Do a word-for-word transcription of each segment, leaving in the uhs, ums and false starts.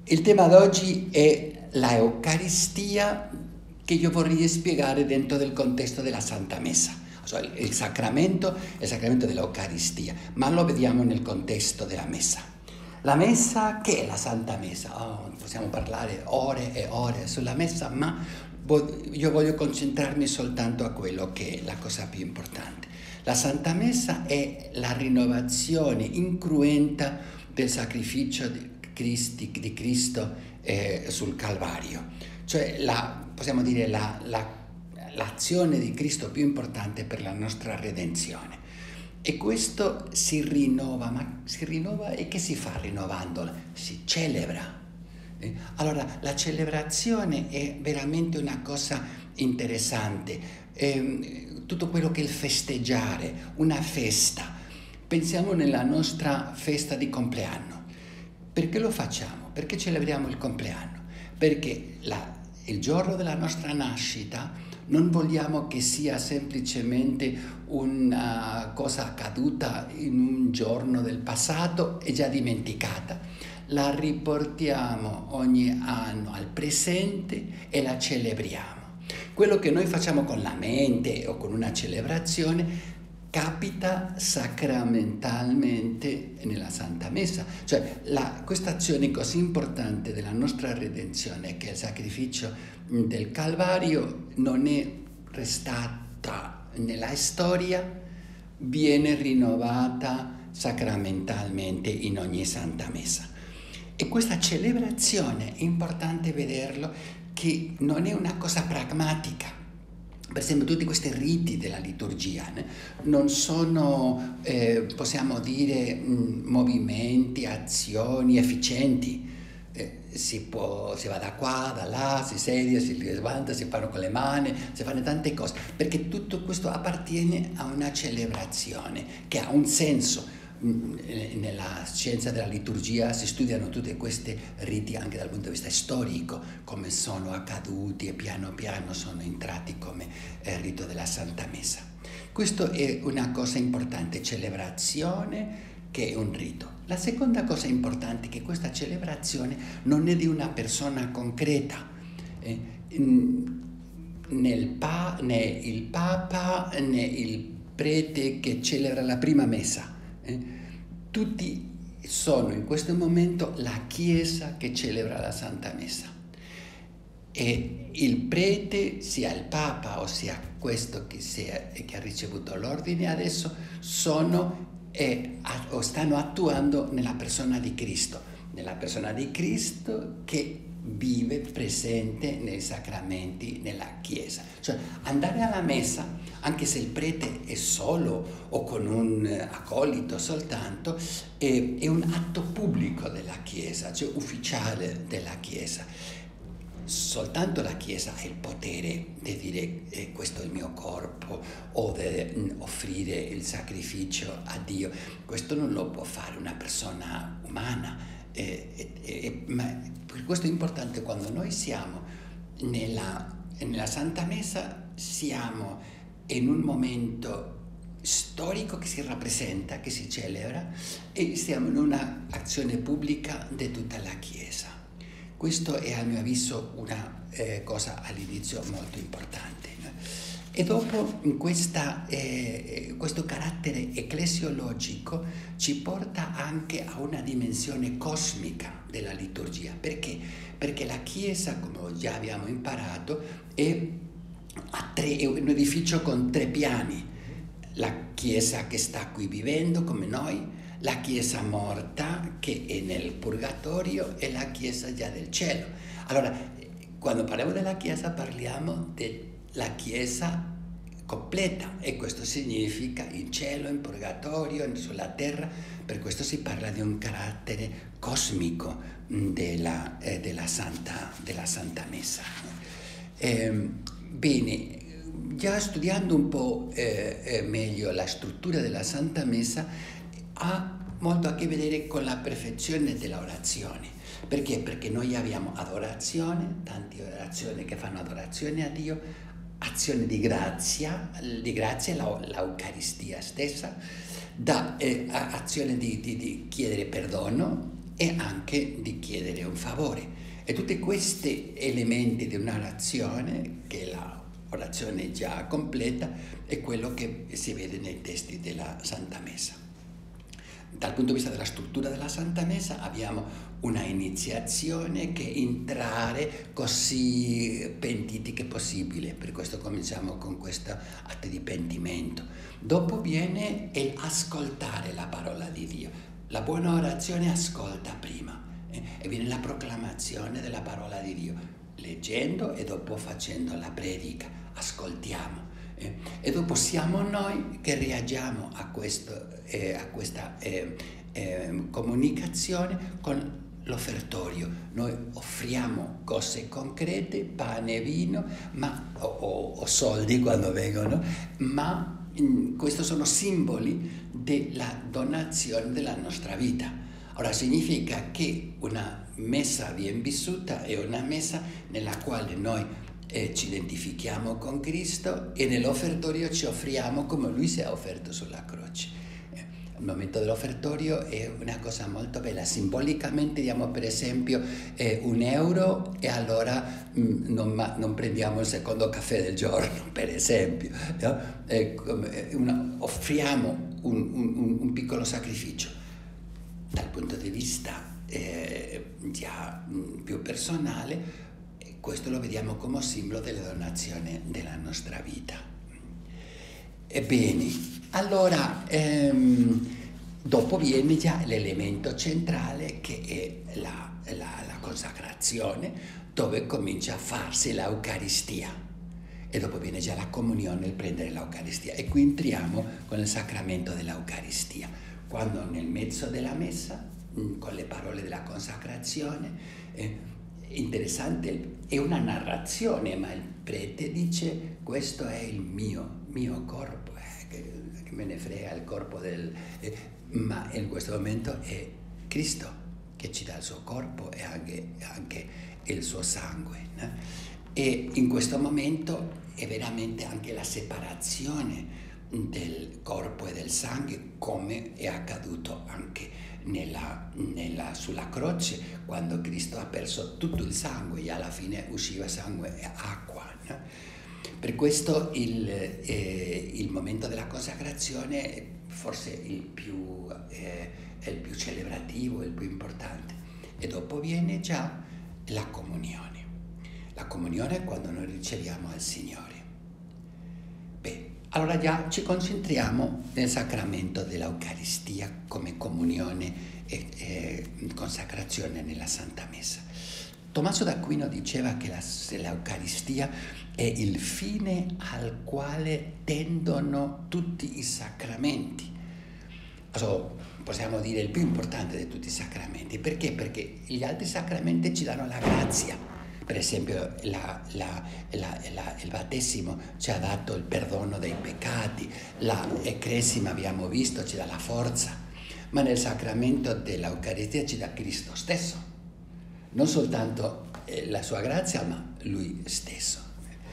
Il tema d'oggi è la Eucaristia che io vorrei spiegare dentro del contesto della Santa Messa, cioè il sacramento, il sacramento dell'Eucaristia, ma lo vediamo nel contesto della Messa. La Messa, che è la Santa Messa? Oh, possiamo parlare ore e ore sulla Messa, ma io voglio concentrarmi soltanto a quello che è la cosa più importante. La Santa Messa è la rinnovazione incruenta del sacrificio di, Cristi, di Cristo eh, sul Calvario, cioè la, possiamo dire la, la, l'azione di Cristo più importante per la nostra redenzione. E questo si rinnova, ma si rinnova e che si fa rinnovandolo? Si celebra. Allora, la celebrazione è veramente una cosa interessante, eh, tutto quello che è il festeggiare, una festa. Pensiamo nella nostra festa di compleanno. Perché lo facciamo? Perché celebriamo il compleanno? Perché la, il giorno della nostra nascita non vogliamo che sia semplicemente una cosa accaduta in un giorno del passato e già dimenticata. La riportiamo ogni anno al presente e la celebriamo. Quello che noi facciamo con la mente o con una celebrazione capita sacramentalmente nella Santa Messa. Cioè la, questa azione così importante della nostra redenzione, che è il sacrificio del Calvario, non è restata nella storia, viene rinnovata sacramentalmente in ogni Santa Messa. E questa celebrazione è importante vederlo che non è una cosa pragmatica. Per esempio, tutti questi riti della liturgia né, non sono, eh, possiamo dire, mh, movimenti, azioni efficienti. Eh, si, può, si va da qua, da là, si sedia, si levanta, si fanno con le mani, si fanno tante cose, perché tutto questo appartiene a una celebrazione che ha un senso. Nella scienza della liturgia si studiano tutti questi riti anche dal punto di vista storico, come sono accaduti e piano piano sono entrati come eh, rito della Santa Messa. Questo è una cosa importante, celebrazione che è un rito. La seconda cosa importante è che questa celebrazione non è di una persona concreta. Eh, né, il pa, né il Papa né il prete che celebra la prima messa. Tutti sono in questo momento la Chiesa che celebra la Santa Messa e il prete, sia il Papa o sia questo che, sia, che ha ricevuto l'ordine adesso, sono e, o stanno attuando nella persona di Cristo, nella persona di Cristo che vive presente nei sacramenti, nella Chiesa. Cioè andare alla messa, anche se il prete è solo o con un accolito soltanto, è, è un atto pubblico della Chiesa, cioè ufficiale della Chiesa. Soltanto la Chiesa ha il potere di dire eh, questo è il mio corpo o di offrire il sacrificio a Dio. Questo non lo può fare una persona umana. Eh, eh, eh, ma per questo è importante, quando noi siamo nella, nella Santa Messa, siamo in un momento storico che si rappresenta, che si celebra, e siamo in un'azione pubblica di tutta la Chiesa. Questo è a mio avviso una eh, cosa all'inizio molto importante. E dopo questa, eh, questo carattere ecclesiologico ci porta anche a una dimensione cosmica della liturgia. Perché? Perché la Chiesa, come già abbiamo imparato, è, a tre, è un edificio con tre piani. La Chiesa che sta qui vivendo come noi, la Chiesa morta che è nel purgatorio e la Chiesa già del cielo. Allora, quando parliamo della Chiesa parliamo della Chiesa completa, e questo significa in cielo, in purgatorio, sulla terra. Per questo si parla di un carattere cosmico della, eh, della, Santa, della Santa Messa. Eh, bene, già studiando un po' eh, eh, meglio la struttura della Santa Messa, ha molto a che vedere con la perfezione dell'orazione. Perché? Perché noi abbiamo adorazione, tante orazioni che fanno adorazione a Dio, azione di grazia, di grazia l'Eucaristia stessa, da eh, azione di, di, di chiedere perdono e anche di chiedere un favore. E tutti questi elementi di un'orazione, che la orazione già completa, è quello che si vede nei testi della Santa Messa. Dal punto di vista della struttura della Santa Messa abbiamo una iniziazione che è entrare così pentiti che possibile, per questo cominciamo con questo atto di pentimento. Dopo viene l'ascoltare la parola di Dio. La buona orazione ascolta prima eh, e viene la proclamazione della parola di Dio, leggendo e dopo facendo la predica, ascoltiamo. Eh, e dopo siamo noi che reagiamo a, questo, eh, a questa eh, eh, comunicazione con l'offertorio. Noi offriamo cose concrete, pane e vino, ma, o, o, o soldi quando vengono, ma mh, questi sono simboli della donazione della nostra vita. Ora significa che una messa ben vissuta è una messa nella quale noi E ci identifichiamo con Cristo e nell'offertorio ci offriamo come Lui si è offerto sulla croce. Eh, il momento dell'offertorio è una cosa molto bella. Simbolicamente diamo per esempio eh, un euro e allora mh, non, ma, non prendiamo il secondo caffè del giorno, per esempio. No? Eh, una, offriamo un, un, un piccolo sacrificio. Dal punto di vista eh, già mh, più personale, questo lo vediamo come simbolo della donazione della nostra vita. Ebbene, allora, ehm, dopo viene già l'elemento centrale che è la, la, la consacrazione, dove comincia a farsi l'Eucaristia. E dopo viene già la comunione, il prendere l'Eucaristia. E qui entriamo con il sacramento dell'Eucaristia, quando nel mezzo della messa, con le parole della consacrazione, eh, interessante, è una narrazione, ma il prete dice: questo è il mio, mio corpo, eh, che, che me ne frega il corpo del... Eh, ma in questo momento è Cristo che ci dà il suo corpo e anche, anche il suo sangue. No? E in questo momento è veramente anche la separazione del corpo e del sangue, come è accaduto anche Nella, nella, sulla croce, quando Cristo ha perso tutto il sangue e alla fine usciva sangue e acqua. No? Per questo il, eh, il momento della consacrazione è forse il più, eh, è il più celebrativo, il più importante. E dopo viene già la comunione. La comunione è quando noi riceviamo il Signore. Beh, allora già ci concentriamo nel sacramento dell'Eucaristia come comunione e, e consacrazione nella Santa Messa. Tommaso d'Aquino diceva che la, l'Eucaristia è il fine al quale tendono tutti i sacramenti. Also, possiamo dire il più importante di tutti i sacramenti. Perché? Perché gli altri sacramenti ci danno la grazia. Per esempio la, la, la, la, il battesimo ci ha dato il perdono dei peccati, la cresima abbiamo visto ci dà la forza, ma nel sacramento dell'Eucaristia ci dà Cristo stesso, non soltanto eh, la sua grazia, ma Lui stesso.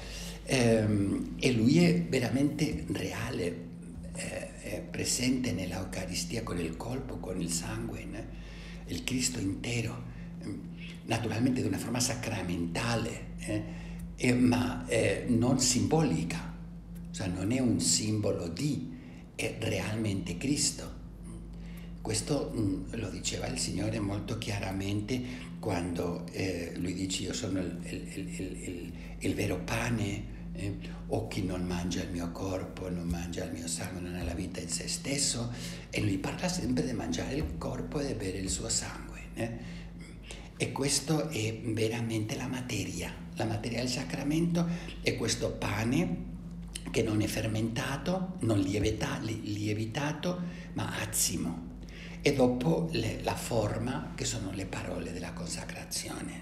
Ehm, e Lui è veramente reale, eh, è presente nell'Eucaristia con il corpo, con il sangue, né? Il Cristo intero. Naturalmente di una forma sacramentale, eh, eh, ma eh, non simbolica, cioè non è un simbolo di, è realmente Cristo. Questo mh, lo diceva il Signore molto chiaramente quando eh, Lui dice: io sono il, il, il, il, il vero pane, eh, o chi non mangia il mio corpo, non mangia il mio sangue, non ha la vita in se stesso, e Lui parla sempre di mangiare il corpo e di bere il suo sangue. Eh? E questo è veramente la materia, la materia del sacramento è questo pane che non è fermentato, non lievita, lievitato, ma azzimo. E dopo le, la forma, che sono le parole della consacrazione.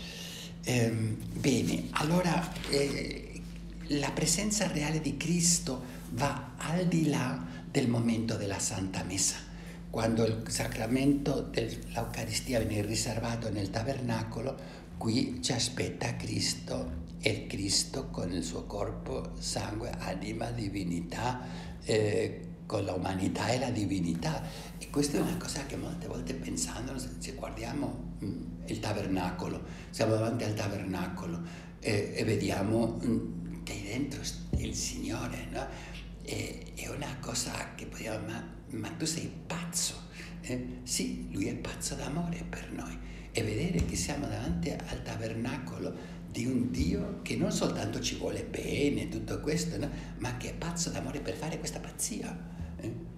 Ehm, bene, allora eh, la presenza reale di Cristo va al di là del momento della Santa Messa. Quando il sacramento dell'Eucaristia viene riservato nel tabernacolo, qui ci aspetta Cristo, e Cristo con il suo corpo, sangue, anima, divinità, eh, con l'umanità e la divinità. E questa è una cosa che molte volte pensando, se guardiamo mh, il tabernacolo, siamo davanti al tabernacolo e, e vediamo mh, che dentro il Signore, no? E, è una cosa che possiamo, ma, ma tu sei pazzo. Eh? Sì, lui è pazzo d'amore per noi. E vedere che siamo davanti al tabernacolo di un Dio che non soltanto ci vuole bene, tutto questo, no? Ma che è pazzo d'amore per fare questa pazzia. Eh?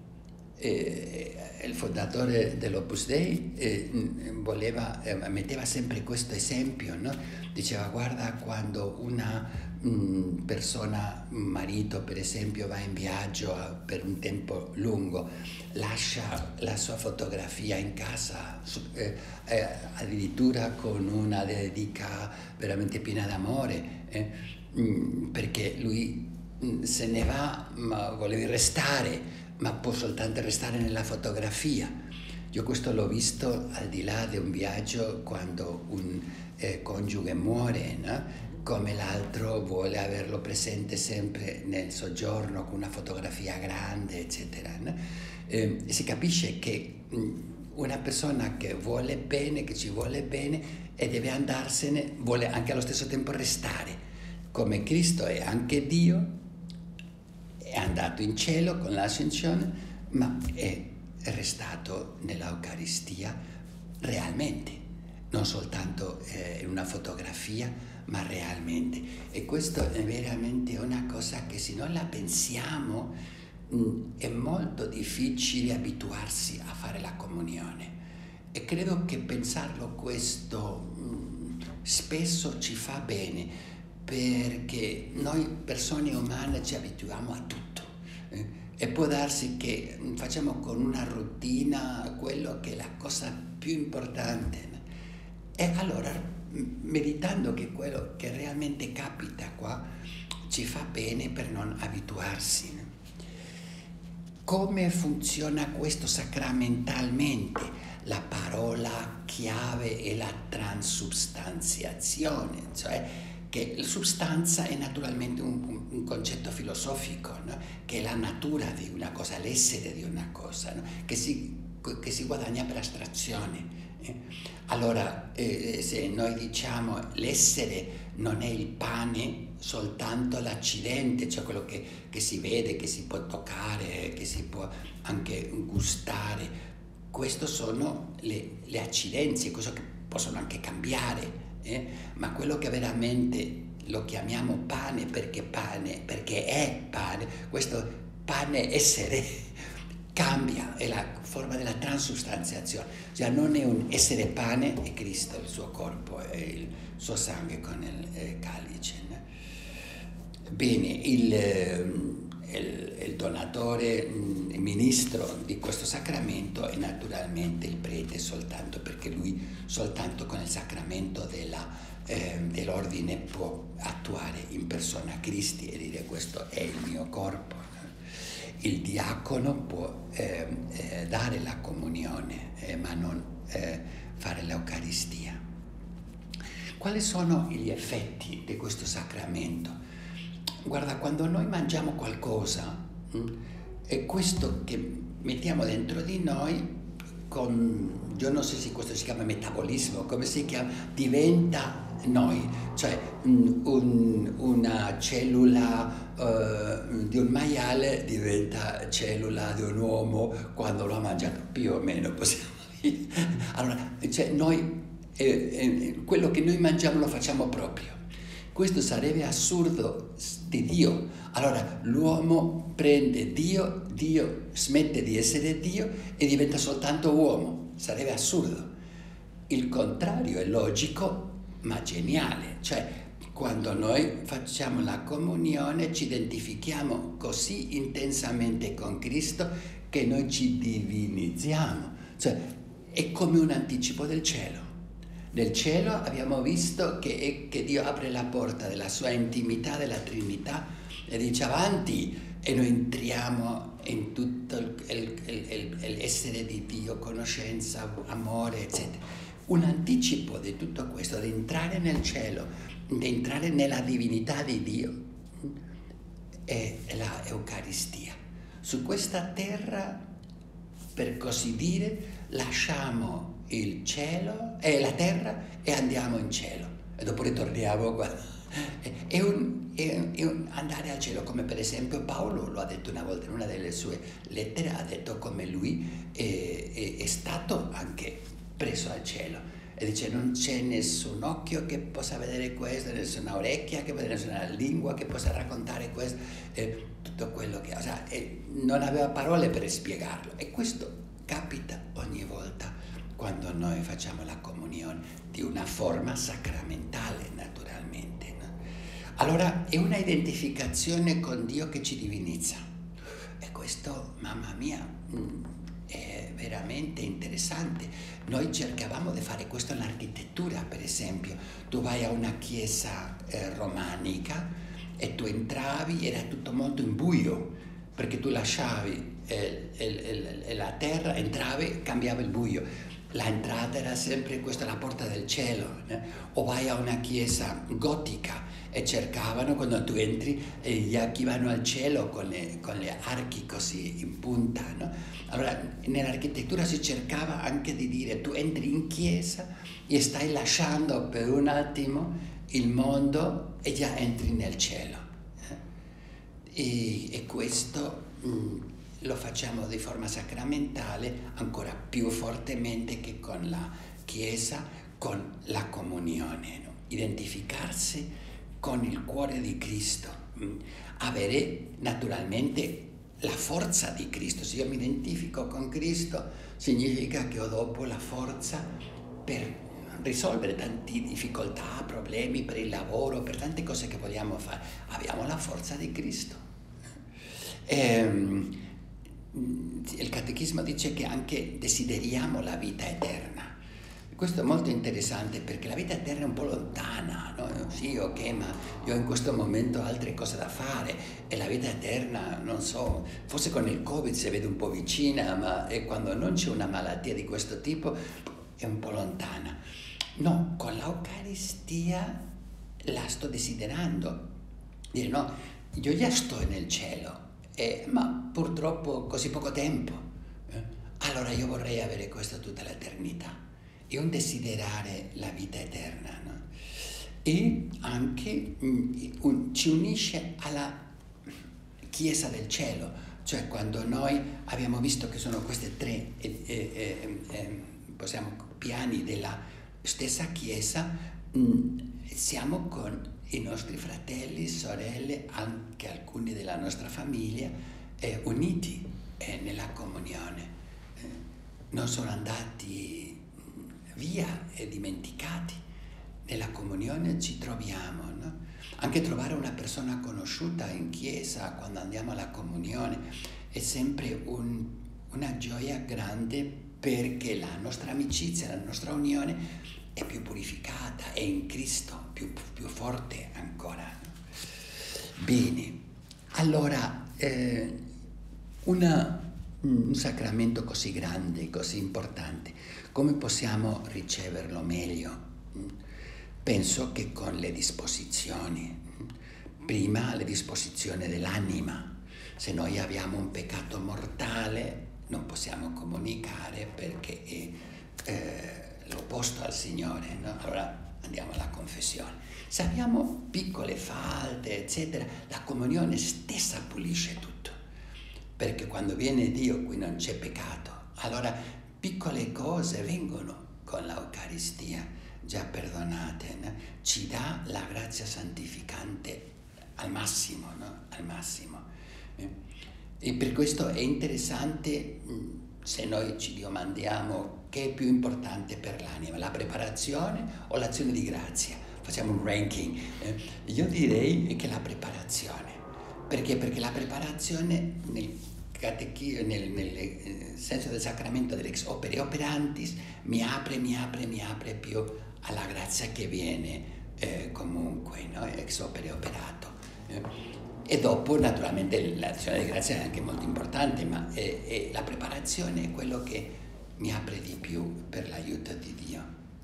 E il fondatore dell'Opus Dei eh, voleva, eh, metteva sempre questo esempio, no? Diceva: guarda, quando una mh, persona, un marito per esempio, va in viaggio a, per un tempo lungo, lascia la sua fotografia in casa, su, eh, eh, addirittura con una dedica veramente piena d'amore, eh, mh, perché lui mh, se ne va, ma voleva restare, ma può soltanto restare nella fotografia. Io questo l'ho visto al di là di un viaggio, quando un eh, coniuge muore, no? Come l'altro vuole averlo presente sempre nel soggiorno con una fotografia grande, eccetera, no? Eh, si capisce che mh, una persona che vuole bene, che ci vuole bene e deve andarsene, vuole anche allo stesso tempo restare. Come Cristo è anche Dio, è andato in cielo con l'ascensione, ma è restato nell'Eucaristia realmente, non soltanto eh, in una fotografia, ma realmente. E questo è veramente una cosa che, se non la pensiamo, mh, è molto difficile abituarsi a fare la comunione. E credo che pensarlo questo mh, spesso ci fa bene, perché noi persone umane ci abituiamo a tutto, eh? E può darsi che facciamo con una routine quello che è la cosa più importante, no? E allora, meditando che quello che realmente capita qua ci fa bene per non abituarsi, no? Come funziona questo sacramentalmente? La parola chiave è la transubstanziazione, cioè che la sostanza è naturalmente un, un concetto filosofico, no? Che è la natura di una cosa, l'essere di una cosa, no? che, si, che si guadagna per astrazione. Eh? Allora, eh, se noi diciamo l'essere non è il pane, soltanto l'accidente, cioè quello che, che si vede, che si può toccare, che si può anche gustare, queste sono le, le accidenze, cose che possono anche cambiare. Eh? Ma quello che veramente lo chiamiamo pane perché pane, perché è pane, questo pane essere cambia, è la forma della transustanziazione, cioè non è un essere pane, è Cristo, il suo corpo e il suo sangue con il eh, calice. No? Bene, il, il, il donatore, il ministro di questo sacramento è naturalmente il prete, soltanto perché lui soltanto con il sacramento della, eh, dell'ordine può attuare in persona Cristi e dire: questo è il mio corpo. Il diacono può eh, eh, dare la comunione, eh, ma non eh, fare l'Eucaristia. Quali sono gli effetti di questo sacramento? Guarda, quando noi mangiamo qualcosa, mh, è questo che mettiamo dentro di noi, con, io non so se questo si chiama metabolismo, come si chiama, diventa noi, cioè mh, un, una cellula uh, di un maiale diventa cellula di un uomo quando lo ha mangiato, più o meno possiamo dire. Allora, cioè noi, eh, eh, quello che noi mangiamo lo facciamo proprio. Questo sarebbe assurdo di Dio. Allora l'uomo prende Dio, Dio smette di essere Dio e diventa soltanto uomo. Sarebbe assurdo. Il contrario è logico, ma geniale. Cioè, quando noi facciamo la comunione ci identifichiamo così intensamente con Cristo che noi ci divinizziamo. Cioè, è come un anticipo del cielo. Nel cielo abbiamo visto che, che Dio apre la porta della sua intimità, della Trinità, e dice avanti, e noi entriamo in tutto il, il, il, l'essere di Dio, conoscenza, amore, eccetera. Un anticipo di tutto questo, di entrare nel cielo, di entrare nella divinità di Dio, è la Eucaristia. su questa terra, per così dire, lasciamo il cielo e la terra e andiamo in cielo e dopo ritorniamo qua. È un, è, un, è un andare al cielo, come per esempio Paolo lo ha detto una volta in una delle sue lettere, ha detto come lui è, è, è stato anche preso al cielo. E dice non c'è nessun occhio che possa vedere questo, nessuna orecchia che possa vedere, nessuna lingua che possa raccontare questo, eh, tutto quello che... O sea, eh, non aveva parole per spiegarlo. E questo capita ogni volta quando noi facciamo la comunione, di una forma sacramentale naturalmente. No? Allora è una identificazione con Dio che ci divinizza. E questo, mamma mia, è veramente interessante. Noi cercavamo di fare questo nell'architettura, per esempio. Tu vai a una chiesa eh, romanica e tu entravi, era tutto molto in buio, perché tu lasciavi eh, eh, eh, la terra, entravi, cambiava il buio. La entrata era sempre, questa è la porta del cielo. Eh? O vai a una chiesa gotica e cercavano, quando tu entri, eh, gli archi vanno al cielo con le, con le archi così in punta. No? Allora, nell'architettura si cercava anche di dire, tu entri in chiesa e stai lasciando per un attimo il mondo e già entri nel cielo. Eh? E, e questo... Mh, lo facciamo di forma sacramentale ancora più fortemente che con la Chiesa, con la comunione, no? Identificarsi con il cuore di Cristo, mh? Avere naturalmente la forza di Cristo. Se io mi identifico con Cristo, significa che ho dopo la forza per risolvere tante difficoltà, problemi per il lavoro, per tante cose che vogliamo fare. Abbiamo la forza di Cristo. Ehm, Il catechismo dice che anche desideriamo la vita eterna. Questo è molto interessante perché la vita eterna è un po' lontana, no? Sì, ok, ma io in questo momento ho altre cose da fare e la vita eterna, non so, forse con il Covid si vede un po' vicina, ma quando non c'è una malattia di questo tipo è un po' lontana. No, con l'Eucaristia la sto desiderando. Dire no, io già sto nel cielo. Eh, ma purtroppo così poco tempo, eh? Allora io vorrei avere questo tutta l'eternità, è un desiderare la vita eterna, no? E anche mh, un, ci unisce alla Chiesa del cielo, cioè quando noi abbiamo visto che sono queste tre eh, eh, eh, possiamo, piani della stessa Chiesa, mh, siamo con i nostri fratelli, sorelle, anche alcuni della nostra famiglia, eh, uniti eh, nella comunione. Eh, non sono andati via e dimenticati. Nella comunione ci troviamo, no? Anche trovare una persona conosciuta in chiesa quando andiamo alla comunione è sempre un, una gioia grande, perché la nostra amicizia, la nostra unione è più purificata, è in Cristo, più, più forte ancora. Bene, allora eh, una, un sacramento così grande, così importante, come possiamo riceverlo meglio? Penso che con le disposizioni. Prima le disposizioni dell'anima. Se noi abbiamo un peccato mortale non possiamo comunicare perché è eh, l'opposto al Signore, no? Allora andiamo alla confessione. Se abbiamo piccole falte, eccetera, la comunione stessa pulisce tutto, perché quando viene Dio qui non c'è peccato. Allora piccole cose vengono con l'Eucaristia già perdonate, no? Ci dà la grazia santificante al massimo, no? Al massimo. E per questo è interessante, se noi ci domandiamo che è più importante per l'anima, la preparazione o l'azione di grazia. Facciamo un ranking. Io direi che la preparazione. Perché? Perché la preparazione nel, catechi- nel, nel senso del sacramento dell'ex opere operantis mi apre, mi apre, mi apre più alla grazia che viene eh, comunque, no? Ex opere operato. Eh. E dopo naturalmente l'azione di grazia è anche molto importante, ma è, è la preparazione è quello che mi apre di più per l'aiuto di Dio.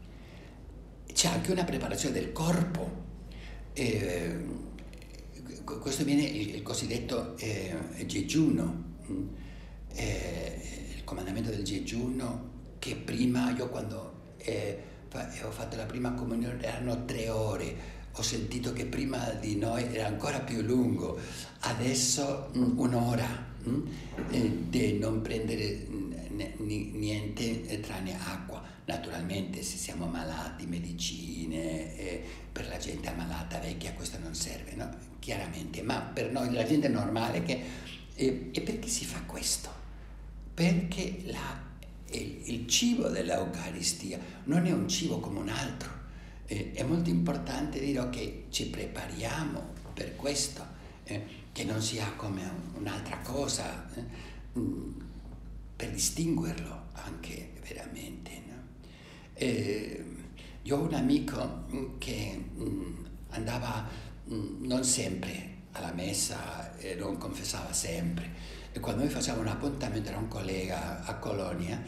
C'è anche una preparazione del corpo. Eh, questo viene il, il cosiddetto eh, digiuno. mh, eh, il comandamento del digiuno, che prima io quando eh, fa- ho fatto la prima comunione erano tre ore, ho sentito che prima di noi era ancora più lungo, adesso mh, un'ora mh, eh, di non prendere mh, ne- ni- niente eh, tranne acqua. Naturalmente se siamo malati, medicine, eh, per la gente ammalata vecchia questo non serve, no? Chiaramente, ma per noi, la gente normale, che, eh, e perché si fa questo? Perché la- il, il cibo dell'Eucaristia non è un cibo come un altro. Eh, è molto importante dire che ci prepariamo per questo, eh, che non sia come un- un'altra cosa, eh, mh, per distinguerlo anche veramente, no? Eh, io ho un amico mh, che mh, andava mh, non sempre alla messa e non confessava sempre, e quando noi facciamo un appuntamento, era un collega a Colonia,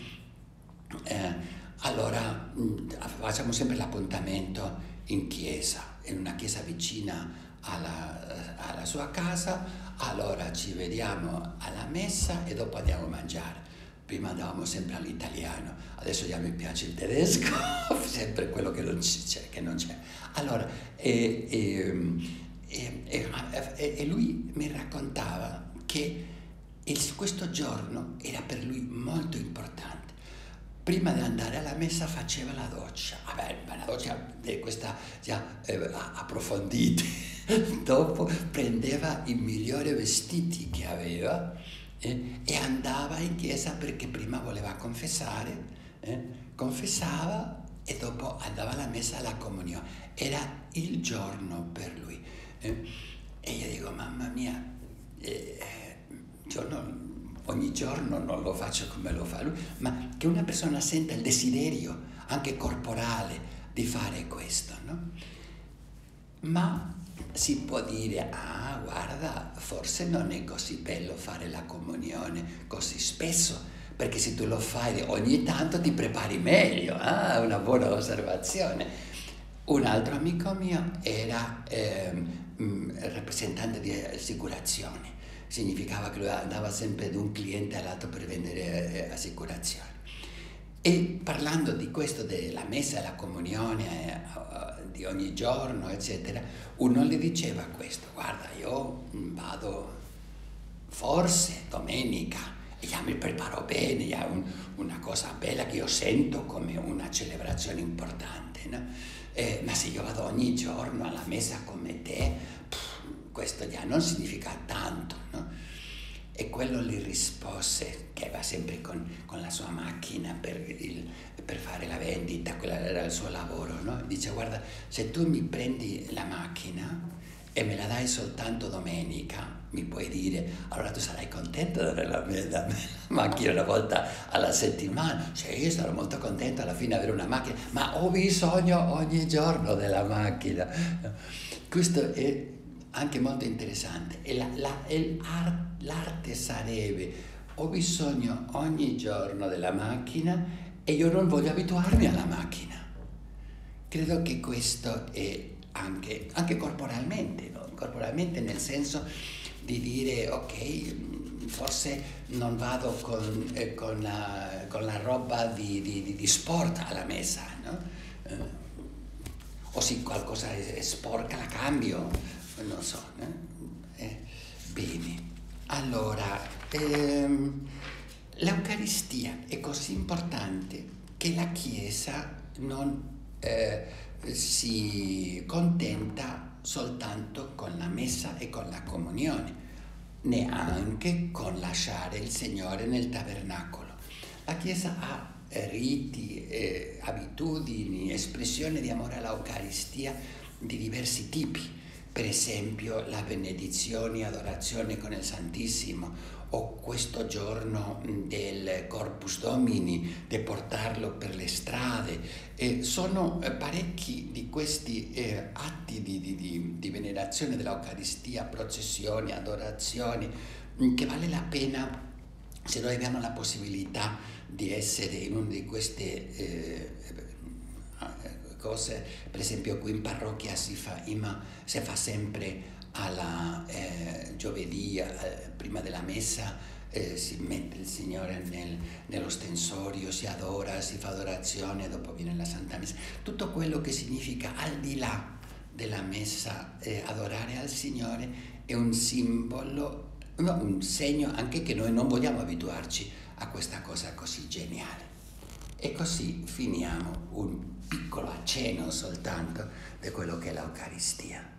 eh, allora mh, facciamo sempre l'appuntamento in chiesa, in una chiesa vicina alla, alla sua casa, allora ci vediamo alla messa e dopo andiamo a mangiare. Prima andavamo sempre all'italiano, adesso già mi piace il tedesco, sempre quello che non c'è. Che non c'è. Allora, e, e, e, e, e lui mi raccontava che il, questo giorno era per lui molto importante. Prima di andare alla messa faceva la doccia, vabbè, ma la doccia è questa già eh, approfondita. Dopo prendeva i migliori vestiti che aveva eh, e andava in chiesa perché prima voleva confessare, eh, confessava e dopo andava alla messa, alla comunione. Era il giorno per lui. Eh. E io dico, mamma mia, eh, io non, ogni giorno non lo faccio come lo fa lui, ma che una persona senta il desiderio anche corporale di fare questo, no? Ma si può dire, ah, guarda, forse non è così bello fare la comunione così spesso, perché se tu lo fai ogni tanto ti prepari meglio, ah, una buona osservazione. Un altro amico mio era eh, rappresentante di assicurazioni, significava che lui andava sempre da un cliente all'altro per vendere eh, assicurazioni. E parlando di questo, della messa e la comunione uh, di ogni giorno, eccetera, uno le diceva questo, guarda, io vado forse domenica e già mi preparo bene, già un, una cosa bella che io sento come una celebrazione importante, no? Eh, ma se io vado ogni giorno alla messa come te, pff, questo già non significa tanto, no? E quello gli rispose, che va sempre con, con la sua macchina per, il, per fare la vendita, quello era il suo lavoro, no? Dice, guarda, se tu mi prendi la macchina e me la dai soltanto domenica, mi puoi dire, allora tu sarai contento di avere la, la, la macchina una volta alla settimana? Sì, io sarò molto contento alla fine di avere una macchina, ma ho bisogno ogni giorno della macchina. Questo è anche molto interessante. E la, la, e l'arte sarebbe, ho bisogno ogni giorno della macchina e io non voglio abituarmi alla macchina. Credo che questo è anche, anche corporalmente, no? Corporalmente nel senso di dire, ok, forse non vado con, eh, con, la, con la roba di, di, di sport alla messa, no? Eh, o se qualcosa è sporca la cambio, non so, eh? Eh, bene, allora ehm, l'Eucaristia è così importante che la Chiesa non eh, si contenta soltanto con la messa e con la comunione, neanche con lasciare il Signore nel tabernacolo. La Chiesa ha eh, riti, eh, abitudini, espressioni di amore all'Eucaristia di diversi tipi. Per esempio la benedizione e adorazione con il Santissimo, o questo giorno del Corpus Domini, di portarlo per le strade. Eh, sono eh, parecchi di questi eh, atti di, di, di, di venerazione dell'Eucaristia, processioni, adorazioni, che vale la pena, se noi abbiamo la possibilità di essere in una di queste eh, cose. Per esempio qui in parrocchia si fa, ima, si fa sempre alla eh, giovedì, eh, prima della messa, eh, si mette il Signore nel, nello stensorio, si adora, si fa adorazione, dopo viene la Santa Messa. Tutto quello che significa al di là della Messa, eh, adorare al Signore è un simbolo, no, un segno anche che noi non vogliamo abituarci a questa cosa così geniale. E così finiamo un piccolo accenno soltanto di quello che è l'Eucaristia.